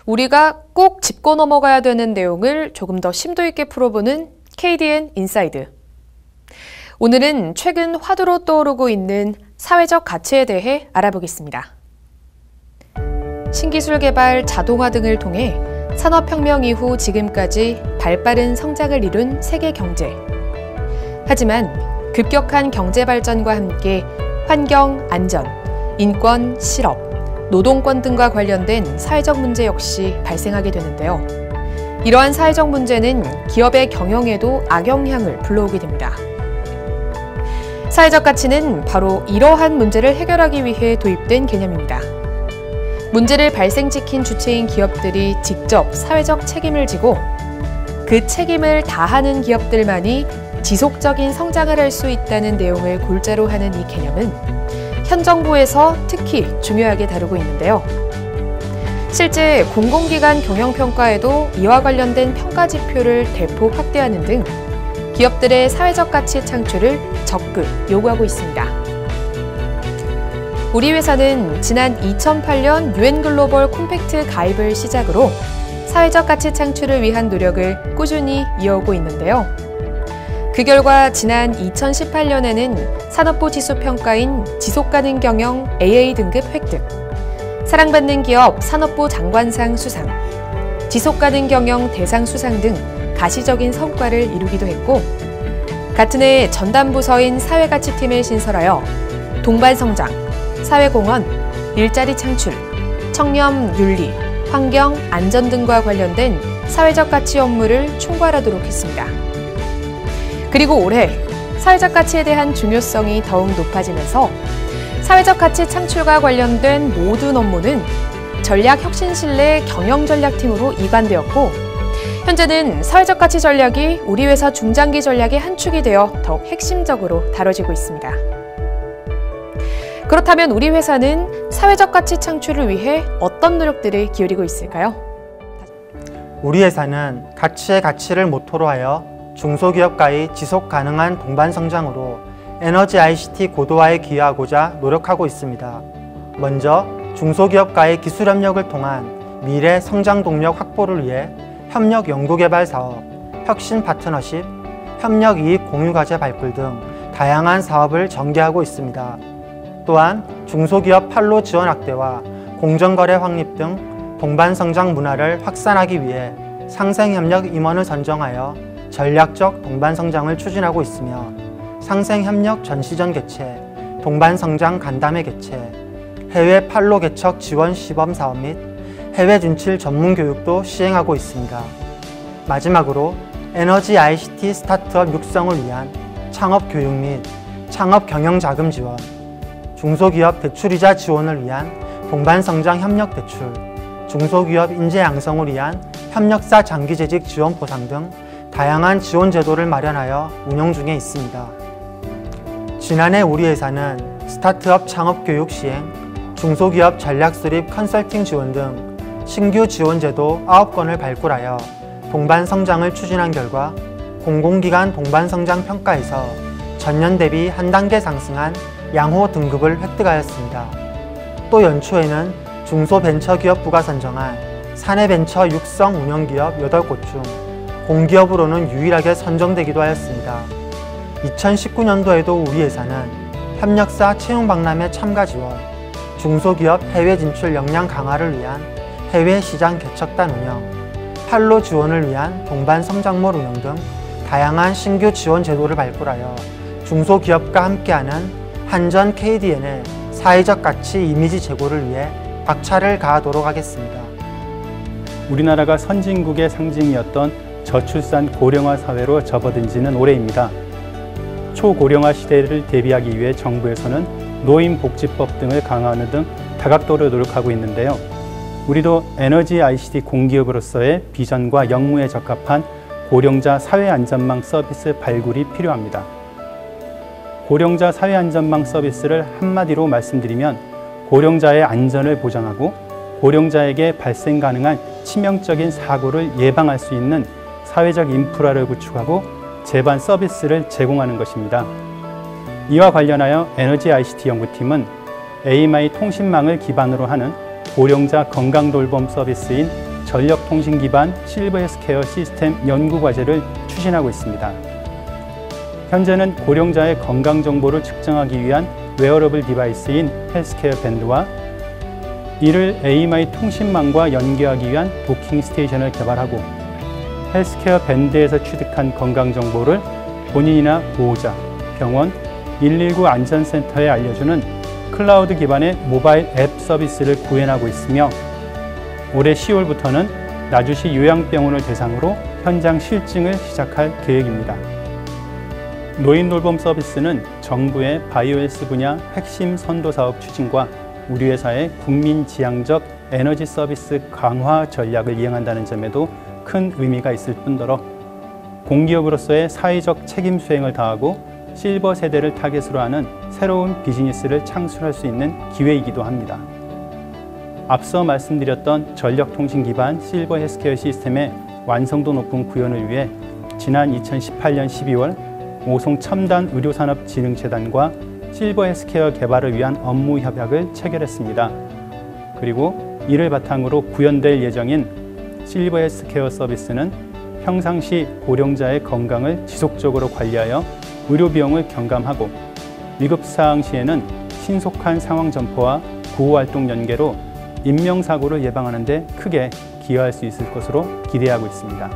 우리가 꼭 짚고 넘어가야 되는 내용을 조금 더 심도 있게 풀어보는 KDN 인사이드. 오늘은 최근 화두로 떠오르고 있는 사회적 가치에 대해 알아보겠습니다. 신기술 개발, 자동화 등을 통해 산업혁명 이후 지금까지 발빠른 성장을 이룬 세계 경제. 하지만 급격한 경제 발전과 함께 환경, 안전, 인권, 실업, 노동권 등과 관련된 사회적 문제 역시 발생하게 되는데요. 이러한 사회적 문제는 기업의 경영에도 악영향을 불러오게 됩니다. 사회적 가치는 바로 이러한 문제를 해결하기 위해 도입된 개념입니다. 문제를 발생시킨 주체인 기업들이 직접 사회적 책임을 지고 그 책임을 다하는 기업들만이 지속적인 성장을 할 수 있다는 내용을 골자로 하는 이 개념은 현 정부에서 특히 중요하게 다루고 있는데요. 실제 공공기관 경영평가에도 이와 관련된 평가 지표를 대폭 확대하는 등 기업들의 사회적 가치 창출을 적극 요구하고 있습니다. 우리 회사는 지난 2008년 UN 글로벌 콤팩트 가입을 시작으로 사회적 가치 창출을 위한 노력을 꾸준히 이어오고 있는데요. 그 결과 지난 2018년에는 산업부 지수평가인 지속가능 경영 AA 등급 획득, 사랑받는 기업 산업부 장관상 수상, 지속가능 경영 대상 수상 등 가시적인 성과를 이루기도 했고, 같은 해 전담부서인 사회가치팀을 신설하여 동반성장, 사회공헌, 일자리 창출, 청렴, 윤리, 환경, 안전 등과 관련된 사회적 가치 업무를 총괄하도록 했습니다. 그리고 올해 사회적 가치에 대한 중요성이 더욱 높아지면서 사회적 가치 창출과 관련된 모든 업무는 전략혁신실내 경영전략팀으로 이관되었고, 현재는 사회적 가치 전략이 우리 회사 중장기 전략의 한 축이 되어 더욱 핵심적으로 다뤄지고 있습니다. 그렇다면 우리 회사는 사회적 가치 창출을 위해 어떤 노력들을 기울이고 있을까요? 우리 회사는 가치의 가치를 모토로 하여 중소기업과의 지속 가능한 동반 성장으로 에너지 ICT 고도화에 기여하고자 노력하고 있습니다. 먼저 중소기업과의 기술 협력을 통한 미래 성장 동력 확보를 위해 협력 연구개발 사업, 혁신 파트너십, 협력 이익 공유 과제 발굴 등 다양한 사업을 전개하고 있습니다. 또한 중소기업 판로 지원 확대와 공정거래 확립 등 동반성장 문화를 확산하기 위해 상생협력 임원을 선정하여 전략적 동반성장을 추진하고 있으며, 상생협력 전시전 개최, 동반성장 간담회 개최, 해외 판로 개척 지원 시범 사업 및 해외 진출 전문 교육도 시행하고 있습니다. 마지막으로 에너지 ICT 스타트업 육성을 위한 창업 교육 및 창업 경영 자금 지원, 중소기업 대출이자 지원을 위한 동반성장 협력 대출, 중소기업 인재 양성을 위한 협력사 장기재직 지원 보상 등 다양한 지원 제도를 마련하여 운영 중에 있습니다. 지난해 우리 회사는 스타트업 창업 교육 시행, 중소기업 전략 수립 컨설팅 지원 등 신규 지원 제도 9건을 발굴하여 동반 성장을 추진한 결과 공공기관 동반 성장 평가에서 전년 대비 한 단계 상승한 양호 등급을 획득하였습니다. 또 연초에는 중소벤처기업부가 선정한 사내벤처 육성 운영기업 8곳 중 공기업으로는 유일하게 선정되기도 하였습니다. 2019년도에도 우리 회사는 협력사 채용박람회 참가 지원, 중소기업 해외 진출 역량 강화를 위한 해외 시장 개척단 운영, 판로 지원을 위한 동반 성장몰 운영 등 다양한 신규 지원 제도를 발굴하여 중소기업과 함께하는 한전 KDN의 사회적 가치 이미지 제고를 위해 박차를 가하도록 하겠습니다. 우리나라가 선진국의 상징이었던 저출산 고령화 사회로 접어든 지는 오래입니다. 초고령화 시대를 대비하기 위해 정부에서는 노인복지법 등을 강화하는 등 다각도로 노력하고 있는데요. 우리도 에너지 ICT 공기업으로서의 비전과 역무에 적합한 고령자 사회안전망 서비스 발굴이 필요합니다. 고령자 사회안전망 서비스를 한마디로 말씀드리면 고령자의 안전을 보장하고 고령자에게 발생 가능한 치명적인 사고를 예방할 수 있는 사회적 인프라를 구축하고 제반 서비스를 제공하는 것입니다. 이와 관련하여 에너지 ICT 연구팀은 AMI 통신망을 기반으로 하는 고령자 건강돌봄 서비스인 전력통신 기반 실버 헬스케어 시스템 연구과제를 추진하고 있습니다. 현재는 고령자의 건강 정보를 측정하기 위한 웨어러블 디바이스인 헬스케어 밴드와 이를 AMI 통신망과 연계하기 위한 도킹 스테이션을 개발하고 헬스케어 밴드에서 취득한 건강 정보를 본인이나 보호자, 병원, 119 안전센터에 알려주는 클라우드 기반의 모바일 앱 서비스를 구현하고 있으며 올해 10월부터는 나주시 요양병원을 대상으로 현장 실증을 시작할 계획입니다. 노인 돌봄 서비스는 정부의 바이오헬스 분야 핵심 선도 사업 추진과 우리 회사의 국민지향적 에너지 서비스 강화 전략을 이행한다는 점에도 큰 의미가 있을 뿐더러 공기업으로서의 사회적 책임 수행을 다하고 실버 세대를 타겟으로 하는 새로운 비즈니스를 창출할 수 있는 기회이기도 합니다. 앞서 말씀드렸던 전력통신 기반 실버 헬스케어 시스템의 완성도 높은 구현을 위해 지난 2018년 12월 오송 첨단의료산업진흥재단과 실버 헬스케어 개발을 위한 업무 협약을 체결했습니다. 그리고 이를 바탕으로 구현될 예정인 실버 헬스케어 서비스는 평상시 고령자의 건강을 지속적으로 관리하여 의료 비용을 경감하고 위급사항 시에는 신속한 상황 전포와 구호활동 연계로 인명사고를 예방하는 데 크게 기여할 수 있을 것으로 기대하고 있습니다.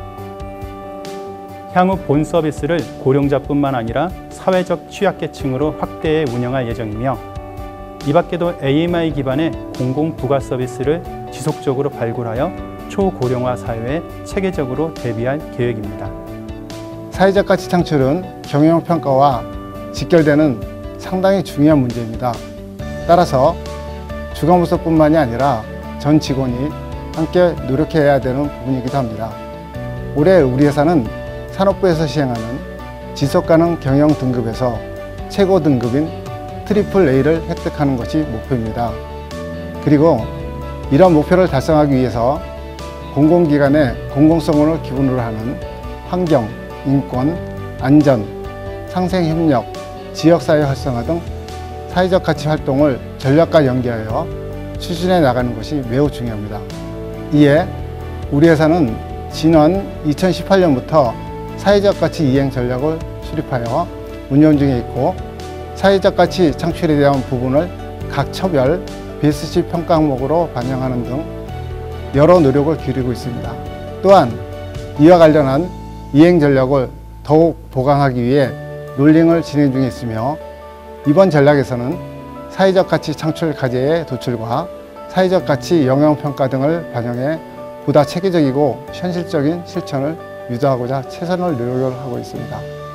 향후 본 서비스를 고령자뿐만 아니라 사회적 취약계층으로 확대해 운영할 예정이며 이 밖에도 AMI 기반의 공공부가 서비스를 지속적으로 발굴하여 초고령화 사회에 체계적으로 대비할 계획입니다. 사회적 가치 창출은 경영평가와 직결되는 상당히 중요한 문제입니다. 따라서 주간부서뿐만이 아니라 전 직원이 함께 노력해야 되는 부분이기도 합니다. 올해 우리 회사는 산업부에서 시행하는 지속가능 경영 등급에서 최고 등급인 AAA를 획득하는 것이 목표입니다. 그리고 이런 목표를 달성하기 위해서 공공기관의 공공성을 기본으로 하는 환경, 인권, 안전, 상생협력, 지역사회 활성화 등 사회적 가치 활동을 전략과 연계하여 추진해 나가는 것이 매우 중요합니다. 이에 우리 회사는 지난 2018년부터 사회적 가치 이행 전략을 수립하여 운영 중에 있고 사회적 가치 창출에 대한 부분을 각 처별 BSC 평가 항목으로 반영하는 등 여러 노력을 기울이고 있습니다. 또한 이와 관련한 이행 전략을 더욱 보강하기 위해 롤링을 진행 중에 있으며 이번 전략에서는 사회적 가치 창출 과제의 도출과 사회적 가치 영향평가 등을 반영해 보다 체계적이고 현실적인 실천을 유도하고자 최선을 노력을 하고 있습니다.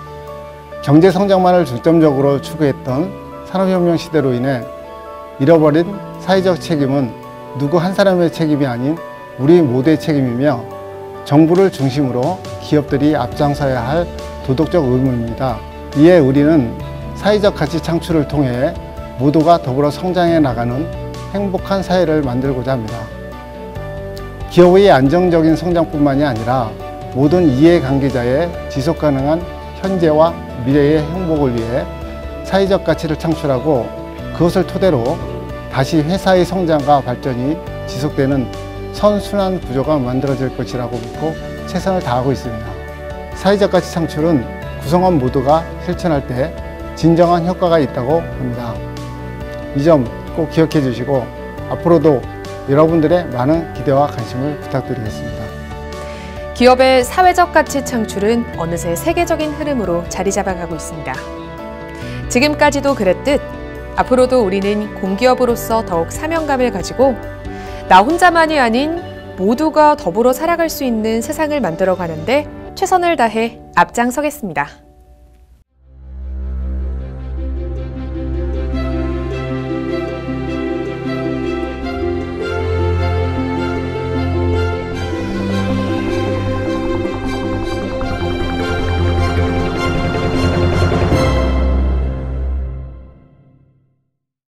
경제 성장만을 중점적으로 추구했던 산업혁명 시대로 인해 잃어버린 사회적 책임은 누구 한 사람의 책임이 아닌 우리 모두의 책임이며 정부를 중심으로 기업들이 앞장서야 할 도덕적 의무입니다. 이에 우리는 사회적 가치 창출을 통해 모두가 더불어 성장해 나가는 행복한 사회를 만들고자 합니다. 기업의 안정적인 성장뿐만이 아니라 모든 이해관계자의 지속가능한 현재와 미래의 행복을 위해 사회적 가치를 창출하고 그것을 토대로 다시 회사의 성장과 발전이 지속되는 선순환 구조가 만들어질 것이라고 믿고 최선을 다하고 있습니다. 사회적 가치 창출은 구성원 모두가 실천할 때 진정한 효과가 있다고 봅니다. 이 점 꼭 기억해 주시고 앞으로도 여러분들의 많은 기대와 관심을 부탁드리겠습니다. 기업의 사회적 가치 창출은 어느새 세계적인 흐름으로 자리 잡아가고 있습니다. 지금까지도 그랬듯 앞으로도 우리는 공기업으로서 더욱 사명감을 가지고 나 혼자만이 아닌 모두가 더불어 살아갈 수 있는 세상을 만들어가는데 최선을 다해 앞장서겠습니다.